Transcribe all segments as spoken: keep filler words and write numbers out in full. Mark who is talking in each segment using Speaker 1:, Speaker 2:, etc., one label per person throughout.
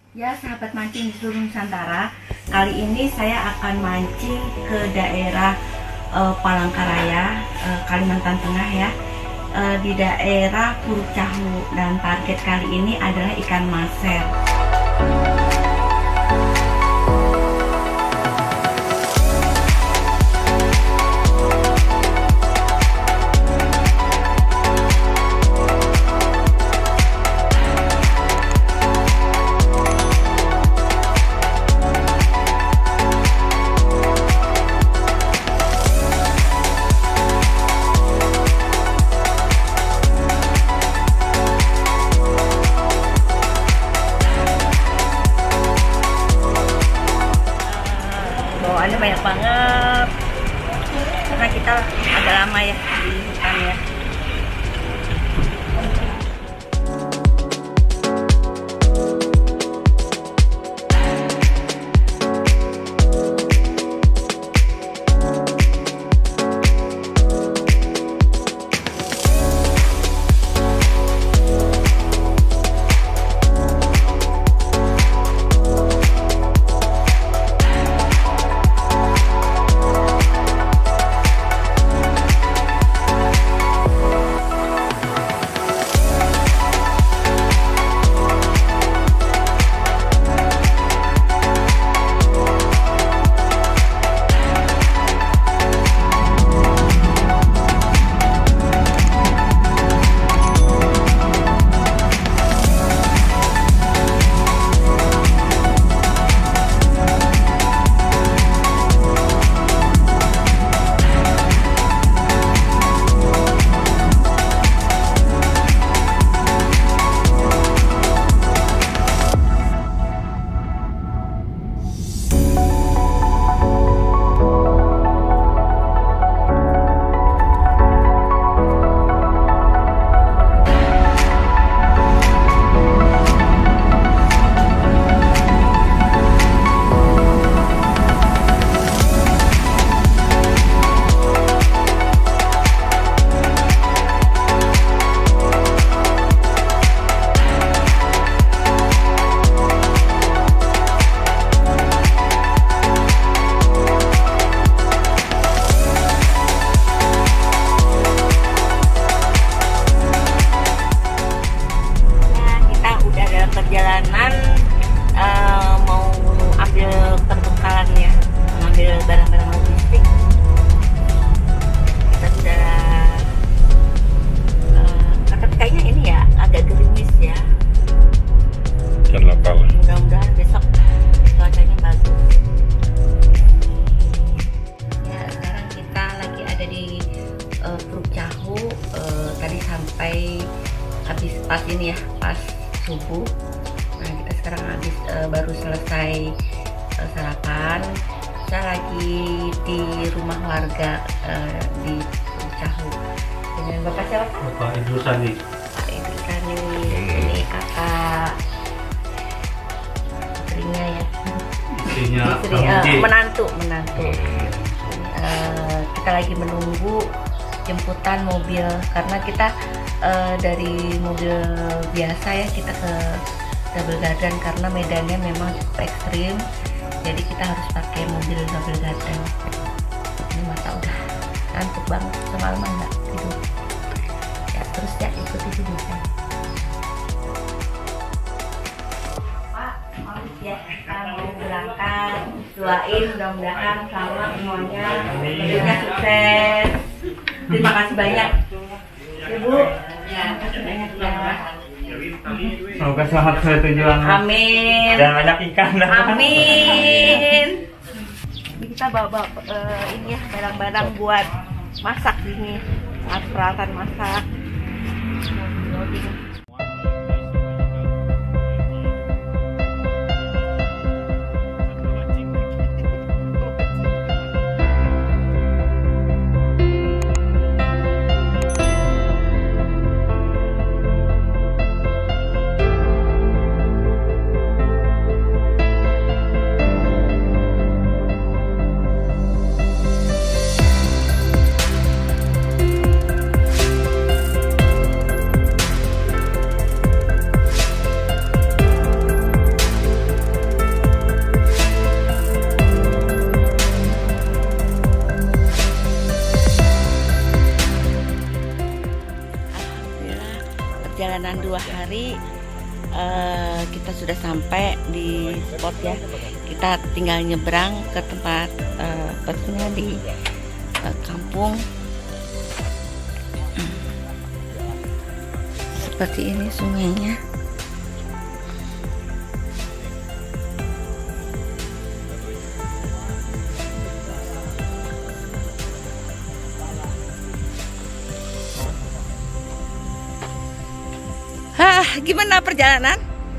Speaker 1: Ya sahabat mancing di seluruh Nusantara, kali ini saya akan mancing ke daerah uh, Palangkaraya, uh, Kalimantan Tengah ya, uh, di daerah Puruk Cahu, dan target kali ini adalah ikan maser. Bawaannya banyak banget karena kita agak lama ya di hutan ya. Perjalanan uh, mau ambil perbekalan ya, mengambil barang-barang logistik. Kita sudah uh, tapi kayaknya ini ya agak gerimis ya.
Speaker 2: Jangan kalah.
Speaker 1: Mudah-mudahan besok cuacanya bagus. Ya sekarang kita lagi ada di uh, Puruk Cahu. Uh, tadi sampai habis pas ini ya, pas subuh. Nah kita sekarang habis uh, baru selesai uh, sarapan. Saya lagi di rumah warga uh, di Puruk Cahu dengan Bapak siapa?
Speaker 2: Bapak Idrus Sani.
Speaker 1: Pak Idrus Sani. Ini kakak istrinya ya.
Speaker 2: Istrinya
Speaker 1: Istri, uh, menantu menantu. Uh, kita lagi menunggu jemputan mobil karena kita uh, dari mobil biasa ya kita ke double garden karena medannya memang cukup ekstrim, jadi kita harus pakai mobil double garden. Ini masa udah ngantuk banget, semalaman nggak tidur ya, terus ya ikuti video saya. Pak, maaf ya, kita mau berangkat, doain mudah-mudahan selamat semuanya, mobilnya sukses. Terima kasih banyak Ibu. Ya, terima kasih banyak ya.
Speaker 2: Semoga selamat sampai tujuan.
Speaker 1: Amin.
Speaker 2: Dan banyak ikan.
Speaker 1: Amin. Ini kita bawa uh, ini ya barang-barang buat masak ini, alat peralatan masak. sudah sampai di spot ya. Kita tinggal nyebrang ke tempat uh, pastinya di uh, kampung. Hmm. Seperti ini sungainya. Hah, gimana perjalanan?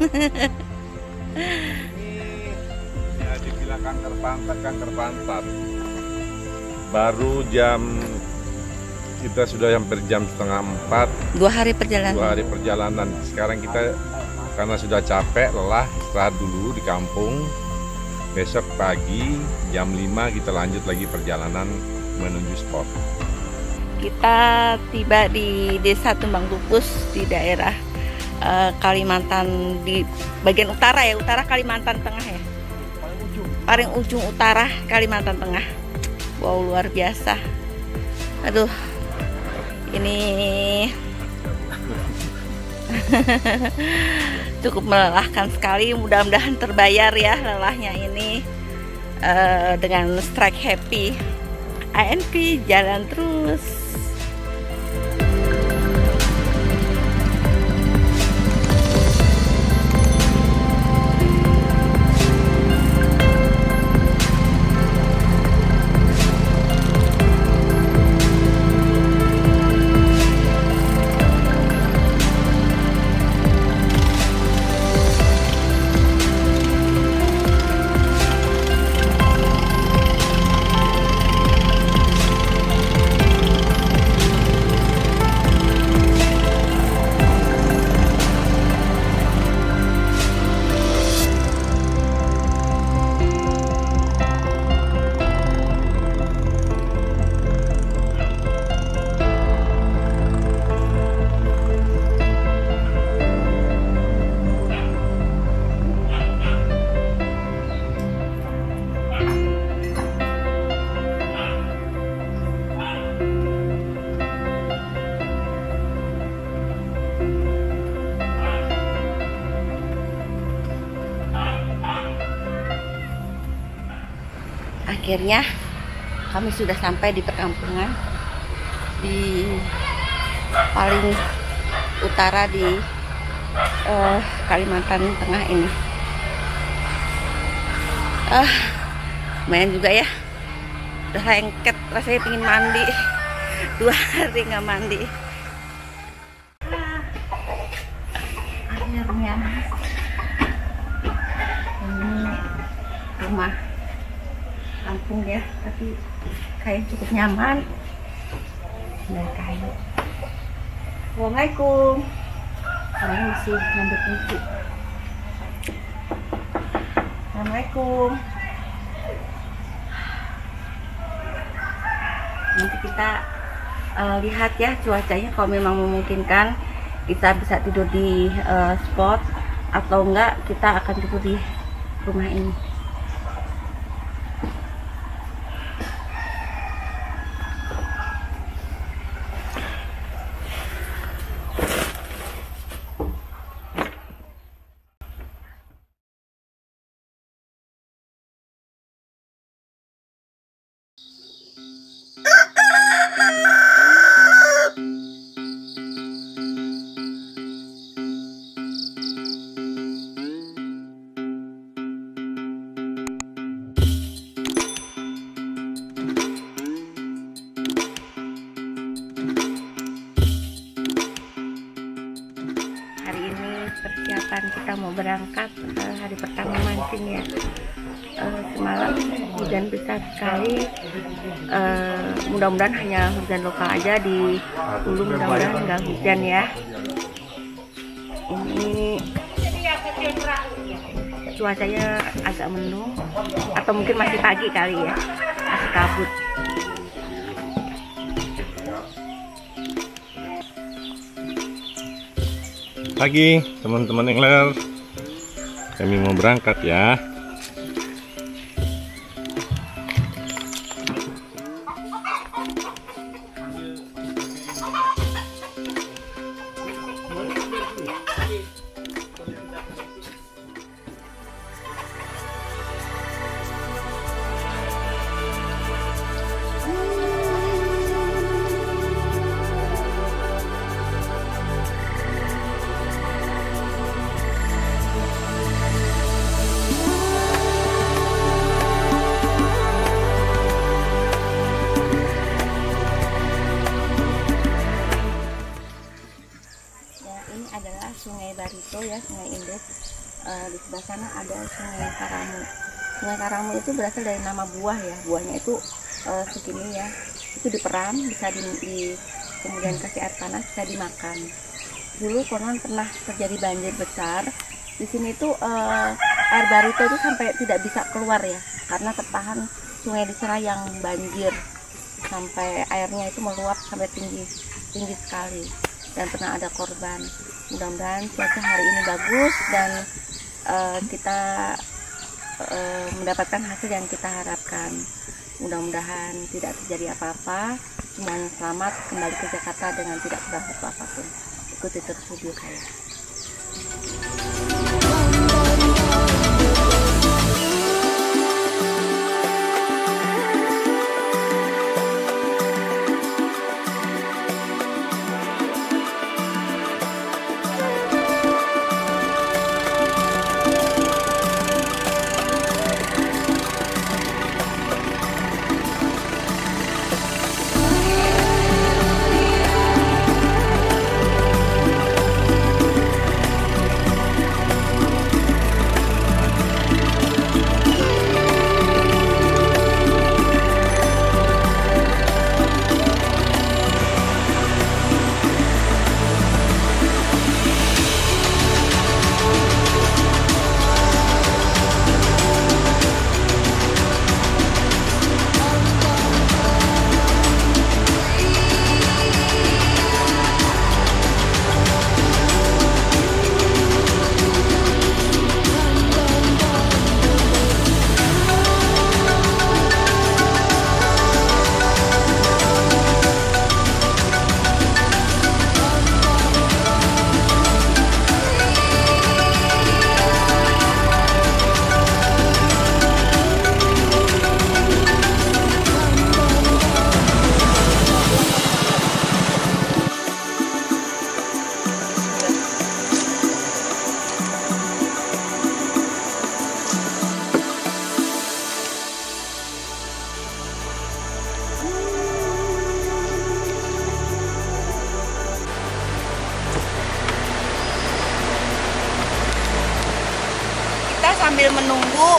Speaker 3: Ya, dibilang kanker pantat, kanker pantat. Baru jam kita sudah hampir jam setengah empat.
Speaker 1: Dua hari perjalanan.
Speaker 3: Dua hari perjalanan. Sekarang kita karena sudah capek, lelah, istirahat dulu di kampung. Besok pagi jam lima kita lanjut lagi perjalanan menuju spot.
Speaker 1: Kita tiba di Desa Tumbang Pupus di daerah Uh, Kalimantan, di bagian utara ya, utara Kalimantan Tengah ya, paling ujung, paling ujung utara Kalimantan Tengah. Wow, luar biasa. Aduh, ini cukup melelahkan sekali. Mudah-mudahan terbayar ya lelahnya ini uh, dengan strike happy. A N P jalan terus. Akhirnya kami sudah sampai di perkampungan di paling utara di uh, Kalimantan Tengah ini. Ah, uh, lumayan juga ya. Udah lengket, rasanya pengen mandi. Dua hari nggak mandi. Ah, akhirnya ini rumah kampung ya, tapi kayak cukup nyaman dari kayu. Assalamualaikum. Orang masih ngambil kunci. Assalamualaikum. Nanti kita uh, lihat ya cuacanya, kalau memang memungkinkan kita bisa tidur di uh, spot, atau enggak kita akan tidur di rumah ini. Persiapan kita mau berangkat uh, hari pertama mancing ya. Uh, semalam hujan besar sekali. Uh, mudah-mudahan hanya hujan lokal aja, di hulu mudah-mudahan nggak hujan ya. Ini cuacanya agak mendung, atau mungkin masih pagi kali ya, masih kabut.
Speaker 3: Pagi teman-teman angler, kami mau berangkat ya.
Speaker 1: ada Sungai Karamu. Sungai Karamu itu berasal dari nama buah ya, buahnya itu uh, segini ya, itu diperam, bisa di, di kemudian kasih air panas, bisa dimakan. Dulu konon pernah terjadi banjir besar di sini tuh, uh, air Barito itu sampai tidak bisa keluar ya, karena tertahan sungai di sana yang banjir sampai airnya itu meluap sampai tinggi tinggi sekali dan pernah ada korban. Mudah-mudahan cuaca hari ini bagus dan uh, kita uh, mendapatkan hasil yang kita harapkan. Mudah-mudahan tidak terjadi apa-apa, semuanya selamat kembali ke Jakarta dengan tidak ada apa-apapun. Ikuti terus video saya. Sambil menunggu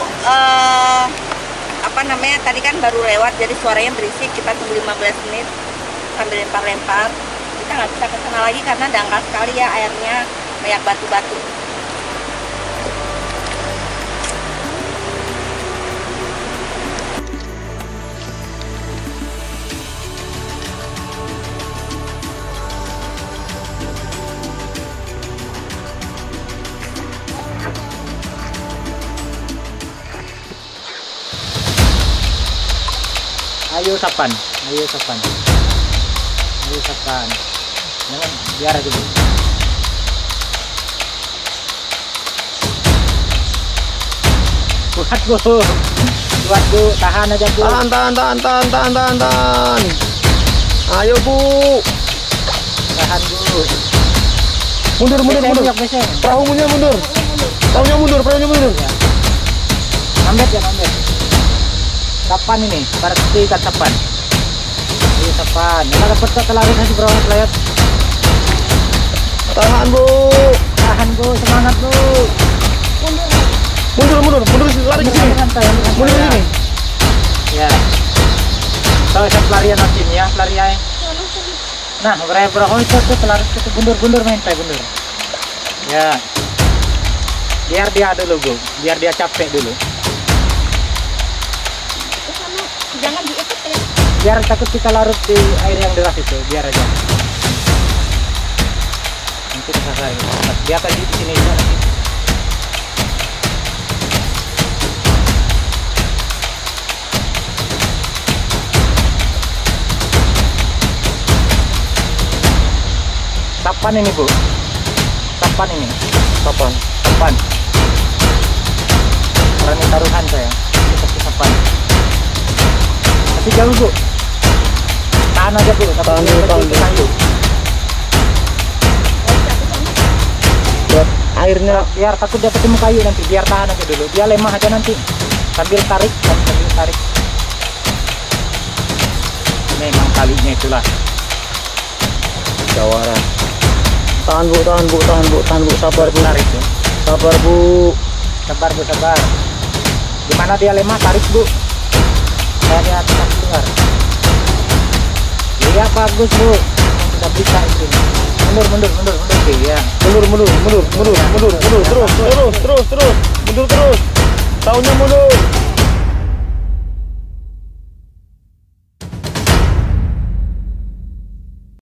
Speaker 1: uh, apa namanya, tadi kan baru lewat jadi suaranya berisik, kita tunggu lima belas menit sambil lempar-lempar. Kita nggak bisa ke sana lagi karena dangkal sekali ya, airnya banyak batu-batu.
Speaker 4: Ayo sapan, ayo sapan, ayo sapan, jangan biar aja bu. Kuat bu, kuat bu, tahan aja bu.
Speaker 5: Tahan, tahan, tahan, tahan, tahan, tahan, tahan. Ayo bu.
Speaker 4: Tahan bu.
Speaker 5: Mundur, mundur, mundur. Perahunya mundur. Perahunya mundur, perahunya mundur.
Speaker 4: Ya. Nambet ya, nambet. Sapan ini, berarti ikat sapan. Ini sapan. Kita dapat ketelarin nanti bro, lihat.
Speaker 5: Tahan bu.
Speaker 4: Tahan bu, semangat bu.
Speaker 5: Mundur, mundur, mundur, lari ke sini. Mundur ke sini.
Speaker 4: Ya. Tahu saya pelarian nanti ya, pelarian. Nah, berapa bro itu tuh pelari itu bundur-bundur main tay bundur. Ya. Biar dia dulu bu, biar dia capek dulu.
Speaker 1: Jangan diikat ya.
Speaker 4: Biar takut kita larut di air yang deras itu, biar aja. Nanti kita selesai. Dia akan di sini juga nanti. Sapan ini bu, sapan ini,
Speaker 5: Sapan.
Speaker 4: sapan. Berani taruhan saya, seperti sapan. Tapi jauh bu, tahan aja bu,
Speaker 5: Tahan dulu, tahan dulu.
Speaker 4: kayu.
Speaker 5: Buat airnya.
Speaker 4: Biar takut dia ketemu kayu nanti, biar tahan aja dulu. Dia lemah aja nanti, sambil tarik, sambil tarik. Memang kalinya itulah.
Speaker 5: Jawara. Tahan bu, tahan bu, tahan bu, tahan bu, sabar bu.
Speaker 4: Tarik ya.
Speaker 5: Sabar bu.
Speaker 4: Sabar Bu, sabar. Gimana dia lemah, tarik Bu. Saya dia tetap keluar. Iya bagus Bu. Sudah bisa ini. Mundur, mundur, mundur, mundur. Iya.
Speaker 5: Mundur, mundur, mundur, mundur, mundur, mundur, terus, terus, terus, terus, mundur terus. Tahunnya mundur.